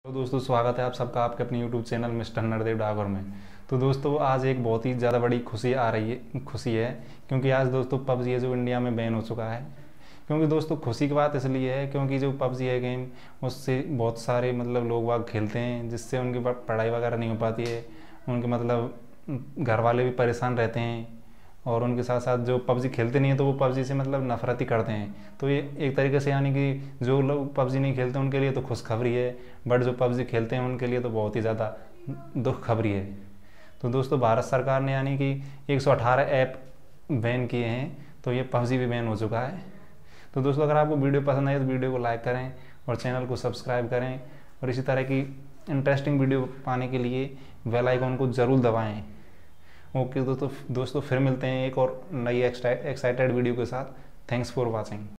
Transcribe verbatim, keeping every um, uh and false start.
तो दोस्तों स्वागत है आप सबका आपके अपने YouTube channel mister Nardev Dagar में। तो दोस्तों आज एक बहुत ही ज़्यादा बड़ी खुशी आ रही है खुशी है क्योंकि आज दोस्तों पबजी है जो इंडिया में बैन हो चुका है। क्योंकि दोस्तों खुशी की बात इसलिए है क्योंकि जो पबजी है गेम उससे बहुत सारे मतलब लोग वाग खेलते हैं, जिससे उनकी पढ़ाई वगैरह नहीं हो पाती है। उनके मतलब घर वाले भी परेशान रहते हैं और उनके साथ साथ जो पबजी खेलते नहीं है तो वो पबजी से मतलब नफरत ही करते हैं। तो ये एक तरीके से यानी कि जो लोग पबजी नहीं खेलते उनके लिए तो खुशखबरी है, बट जो पबजी खेलते हैं उनके लिए तो बहुत ही ज़्यादा दुख खबरी है। तो दोस्तों भारत सरकार ने यानी कि एक सौ अठारह ऐप बैन किए हैं, तो ये पबजी भी बैन हो चुका है। तो दोस्तों अगर आपको वीडियो पसंद आए तो वीडियो को लाइक करें और चैनल को सब्सक्राइब करें और इसी तरह की इंटरेस्टिंग वीडियो पाने के लिए बेल आइकन को ज़रूर दबाएँ। ओके दोस्तों दोस्तों फिर मिलते हैं एक और नई एक्साइटेड वीडियो के साथ। Thanks for watching.